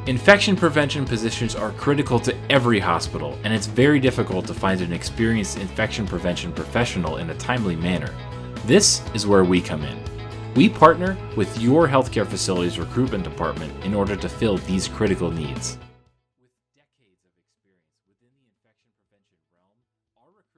Infection prevention positions are critical to every hospital, and it's very difficult to find an experienced infection prevention professional in a timely manner. This is where we come in. We partner with your healthcare facility's recruitment department in order to fill these critical needs.